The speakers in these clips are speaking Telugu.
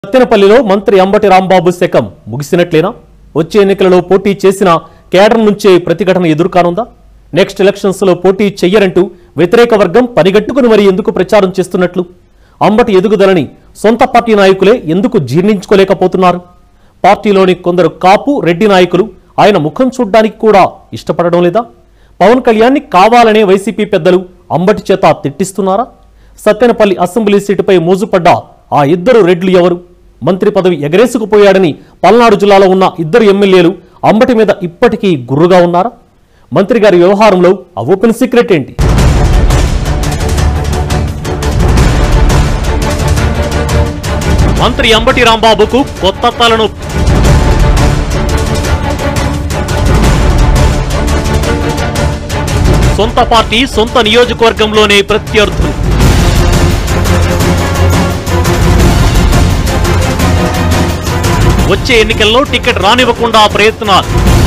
సత్తెనపల్లిలో మంత్రి అంబటి రాంబాబు శకం ముగిసినట్లేనా? వచ్చే ఎన్నికలలో పోటీ చేసిన కేడర్ నుంచే ప్రతిఘటన ఎదుర్కానుందా? నెక్స్ట్ ఎలక్షన్స్ లో పోటీ చెయ్యరంటూ వ్యతిరేక వర్గం పనిగట్టుకుని మరి ఎందుకు ప్రచారం చేస్తున్నట్లు? అంబటి ఎదుగుదలని సొంత పార్టీ నాయకులే ఎందుకు జీర్ణించుకోలేకపోతున్నారు? పార్టీలోని కొందరు కాపు రెడ్డి నాయకులు ఆయన ముఖం చూడ్డానికి కూడా ఇష్టపడడం లేదా? పవన్ కళ్యాణ్ని కావాలనే వైసీపీ పెద్దలు అంబటి చేత తిట్టిస్తున్నారా? సత్తెనపల్లి అసెంబ్లీ సీటుపై మోజుపడ్డ ఆ ఇద్దరు రెడ్లు ఎవరు? మంత్రి పదవి ఎగరేసుకుపోయాడని పల్నాడు జిల్లాలో ఉన్న ఇద్దరు ఎమ్మెల్యేలు అంబటి మీద ఇప్పటికీ గుర్రుగా ఉన్నారా? మంత్రి గారి వ్యవహారంలో ఆ ఓపెన్ సీక్రెట్ ఏంటి? మంత్రి అంబటి రాంబాబుకు కొత్త తలనొప్పి. సొంత పార్టీ సొంత నియోజకవర్గంలోనే ప్రత్యర్థులు. వచ్చే ఎన్నికల్లో టికెట్ రానివ్వకుండా ప్రయత్నాలు.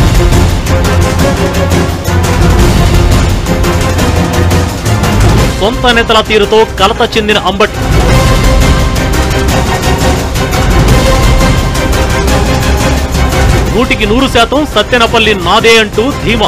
సొంత నేతల తీరుతో కలత చెందిన అంబటి. నూటికి 100% సత్తెనపల్లి నాదే అంటూ ధీమా.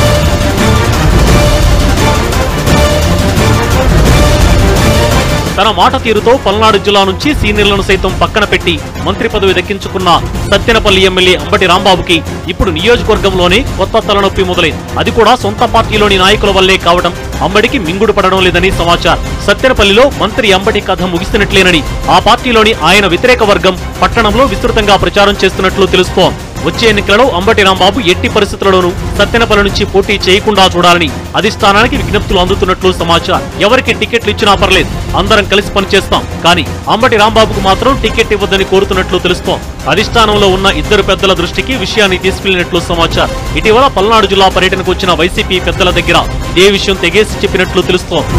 తన మాట తీరుతో పల్నాడు జిల్లా నుంచి సీనియర్లను సైతం పక్కన పెట్టి మంత్రి పదవి దక్కించుకున్న సత్తెనపల్లి ఎమ్మెల్యే అంబటి రాంబాబుకి ఇప్పుడు నియోజకవర్గంలోనే కొత్త తలనొప్పి మొదలైంది. అది కూడా సొంత పార్టీలోని నాయకుల వల్లే కావడం అంబటికి మింగుడు పడడం లేదని సమాచారం. సత్తెనపల్లిలో మంత్రి అంబటి కథ ముగిస్తున్నట్లేనని ఆ పార్టీలోని ఆయన వ్యతిరేక వర్గం పట్టణంలో విస్తృతంగా ప్రచారం చేస్తున్నట్లు తెలుస్తోంది. వచ్చే ఎన్నికలలో అంబటి రాంబాబు ఎట్టి పరిస్థితుల్లోనూ సత్తెనపల్లి నుంచి పోటీ చేయకుండా చూడాలని అధిష్టానానికి విజ్ఞప్తులు అందుతున్నట్లు సమాచారం. ఎవరికి టికెట్లు ఇచ్చినా పర్లేదు, అందరం కలిసి పనిచేస్తాం, కానీ అంబటి రాంబాబుకు మాత్రం టికెట్ ఇవ్వద్దని కోరుతున్నట్లు తెలుస్తోంది. అధిష్టానంలో ఉన్న ఇద్దరు పెద్దల దృష్టికి విషయాన్ని తీసుకెళ్లినట్లు సమాచారం. ఇటీవల పల్నాడు జిల్లా పర్యటనకు వచ్చిన వైసీపీ పెద్దల దగ్గర ఇదే విషయం తెగేసి చెప్పినట్లు తెలుస్తోంది.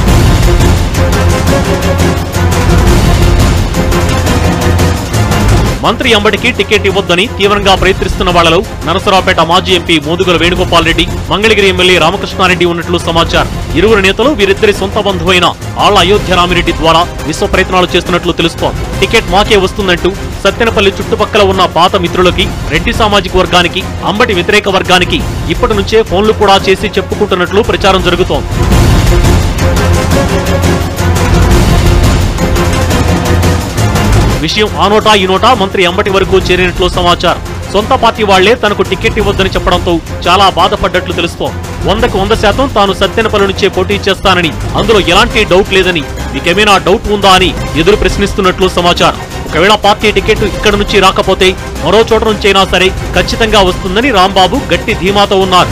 మంత్రి అంబటికి టికెట్ ఇవ్వొద్దని తీవ్రంగా ప్రయత్నిస్తున్న వాళ్లలో నరసరావుపేట మాజీ ఎంపీ మోదుగుల వేణుగోపాల్ రెడ్డి, మంగళగిరి ఎమ్మెల్యే రామకృష్ణారెడ్డి ఉన్నట్లు సమాచారం. ఇరువురు నేతలు వీరిద్దరి సొంత బంధువైన ఆళ్ల అయోధ్యరామిరెడ్డి ద్వారా విశ్వ ప్రయత్నాలు చేస్తున్నట్లు తెలుస్తోంది. టికెట్ మాకే వస్తుందంటూ సత్తెనపల్లి చుట్టుపక్కల ఉన్న పాత మిత్రులకి, రెడ్డి సామాజిక వర్గానికి, అంబటి వ్యతిరేక వర్గానికి ఇప్పటి నుంచే ఫోన్లు కూడా చేసి చెప్పుకుంటున్నట్లు ప్రచారం జరుగుతోంది. విషయం ఆ నోటా ఈ నోటా మంత్రి అంబటి వరకు చేరినట్లు సమాచారం. సొంత పార్టీ వాళ్లే తనకు టికెట్ ఇవ్వొద్దని చెప్పడంతో చాలా బాధపడ్డట్లు తెలుస్తోంది. 100కు 100% తాను సత్తెనపల్లి నుంచే పోటీ చేస్తానని, అందులో ఎలాంటి డౌట్ లేదని, మీకేమైనా డౌట్ ఉందా అని ఎదురు ప్రశ్నిస్తున్నట్లు సమాచారం. ఒకవేళ పార్టీ టికెట్ ఇక్కడ నుంచి రాకపోతే మరో చోట నుంచైనా సరే ఖచ్చితంగా వస్తుందని రాంబాబు గట్టి ధీమాతో ఉన్నారు.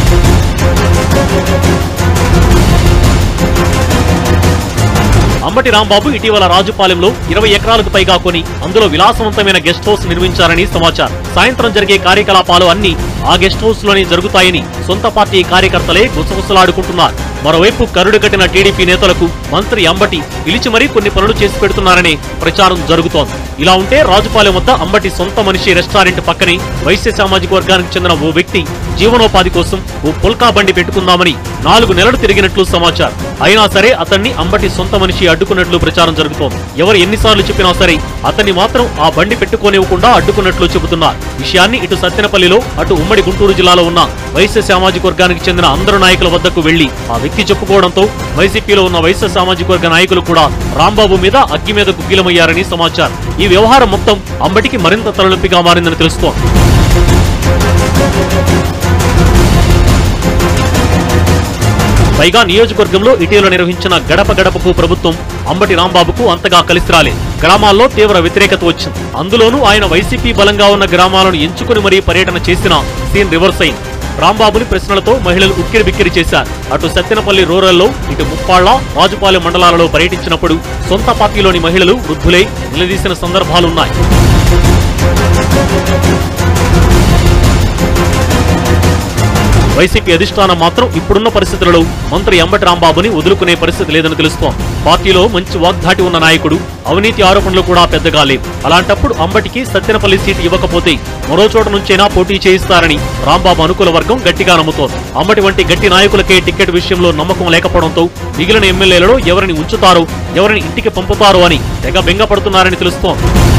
అంబటి రాంబాబు ఇటీవల రాజుపాలెంలో 20 ఎకరాలకు పైగా కొని అందులో విలాసవంతమైన గెస్ట్ హౌస్ నిర్మించారని సమాచారం. సాయంత్రం జరిగే కార్యకలాపాలు అన్ని ఆ గెస్ట్ హౌస్ లోనే జరుగుతాయని సొంత పార్టీ కార్యకర్తలే గుసగుసలాడుకుంటున్నారు. మరోవైపు కరుడు కట్టిన టీడీపీ నేతలకు మంత్రి అంబటి పిలిచి మరీ కొన్ని పనులు చేసి పెడుతున్నారనే ప్రచారం జరుగుతోంది. ఇలా ఉంటే రాజుపాలెం వద్ద అంబటి సొంత మనిషి రెస్టారెంట్ పక్కనే వైశ్య సామాజిక వర్గానికి చెందిన ఓ వ్యక్తి జీవనోపాధి కోసం ఓ పుల్కా బండి పెట్టుకుందామని 4 నెలలు తిరిగినట్లు సమాచారం. అయినా సరే అతన్ని అంబటి సొంత మనిషి అడ్డుకున్నట్లు ప్రచారం జరుగుతోంది. ఎవరు ఎన్నిసార్లు చెప్పినా సరే అతన్ని మాత్రం ఆ బండి పెట్టుకోనివ్వకుండా అడ్డుకున్నట్లు చెబుతున్నారు. విషయాన్ని ఇటు సత్తెనపల్లిలో అటు ఉమ్మడి గుంటూరు జిల్లాలో ఉన్న వైశ్య సామాజిక వర్గానికి చెందిన అందరు నాయకుల వద్దకు వెళ్లి ఆ వ్యక్తి చెప్పుకోవడంతో వైసీపీలో ఉన్న వైశ్య సామాజిక వర్గ నాయకులు కూడా రాంబాబు మీద అగ్గి మీద గుగ్గిలమయ్యారని సమాచారం. ఈ వ్యవహారం మొత్తం అంబటికి మరింత తలనొప్పిగా మారిందని తెలుస్తోంది. పైగా నియోజకవర్గంలో ఇటీవల నిర్వహించిన గడప గడపకు ప్రభుత్వం అంబటి రాంబాబుకు అంతగా కలిసి రాలేదు. గ్రామాల్లో తీవ్ర వ్యతిరేకత వచ్చింది. అందులోనూ ఆయన వైసీపీ బలంగా ఉన్న గ్రామాలను ఎంచుకుని మరీ పర్యటన చేసిన సీన్ రివర్స్ అయింది. రాంబాబుని ప్రశ్నలతో మహిళలు ఉక్కిరి బిక్కిరి చేశారు. అటు సత్తెనపల్లి రూరల్లో, ఇటు ముప్పాళ్ల, రాజుపాలెం మండలాలలో పర్యటించినప్పుడు సొంత పార్టీలోని మహిళలు, వృద్ధులై నిలదీసిన సందర్భాలున్నాయి. వైసీపీ అధిష్టానం మాత్రం ఇప్పుడున్న పరిస్థితులలో మంత్రి అంబటి రాంబాబుని వదులుకునే పరిస్థితి లేదని తెలుస్తోంది. పార్టీలో మంచి వాగ్దాటి ఉన్న నాయకుడు, అవినీతి ఆరోపణలు కూడా పెద్దగా లేవు. అలాంటప్పుడు అంబటికి సత్తెనపల్లి సీటు ఇవ్వకపోతే మరో చోట నుంచైనా పోటీ చేయిస్తారని రాంబాబు అనుకూల వర్గం గట్టిగా నమ్ముతోంది. అంబటి వంటి గట్టి నాయకులకే టికెట్ విషయంలో నమ్మకం లేకపోవడంతో మిగిలిన ఎమ్మెల్యేలలో ఎవరిని ఉంచుతారో, ఎవరిని ఇంటికి పంపుతారో అని తెగ బెంగపడుతున్నారని తెలుస్తోంది.